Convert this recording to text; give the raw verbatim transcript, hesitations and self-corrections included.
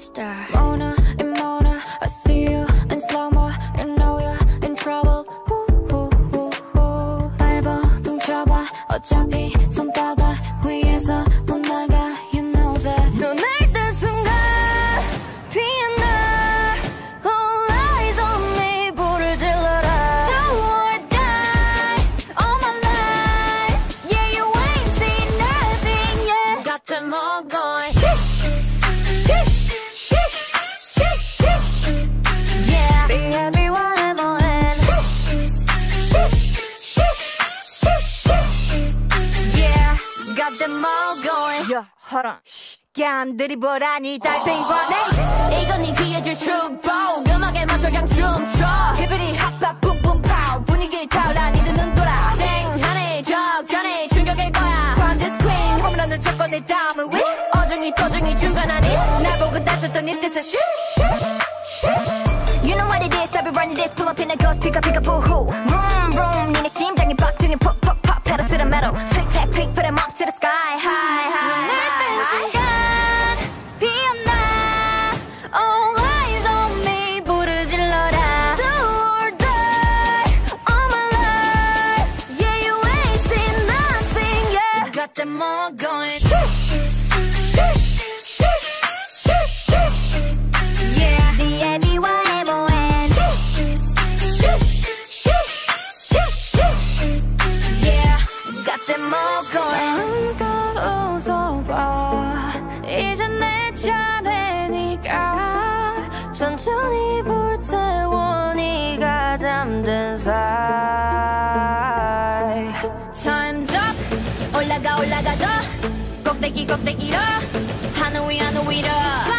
monster. Mona and Mona, I see you in slow-mo. You know you're in trouble. 밟아 뭉쳐봐 어차피 손바닥 위에서 못 나가. You know that. 너 날 딴 순간 피어나. All eyes on me. 불을 질러라. Do or die all my life. Yeah, you ain't seen nothing yet. got them all going. Yeah, be happy whatever and yeah, got them all going. 야, hold on. 야, 느리보라니 달팽이과 내 이건 네 귀에 줄 축복. 음악에 맞춰 그냥 춤춰. 히비리 핫팟 뿜뿜 파우. 분위기 타올라 니들 눈 돌아. 땡하네 적잖네 충격일 거야. From this queen 홈런을 찾고 내 다음은 위. 어중이 터중이 중간하니. 날 보고 다쳤던 이 뜻은 슈 You know what it is, I be running this. Pull up in a ghost, pick up, pick up, who Vroom, vroom, 니네 심장이 박동이 pop, pop, pop. Pedal to the metal, click, clack, click, put 'em up to the sky, high, high. 날 딴 순간 피어나. All eyes on me. 불을 질러라. Do or die all my life. Yeah, you ain't seen nothing yet. got them all going. Shush, shush, shush, shush, shush. Yeah, The everyone ever went. Shush, shush, shush, shush, shush. yeah, got them all going. 마음껏 웃어봐. 이제 내 차례니까. 천천히 불태워 네가 잠든 사이. Time's up. 올라가 올라가 더 꼭대기 꼭대기로 하늘 위 하늘 위로.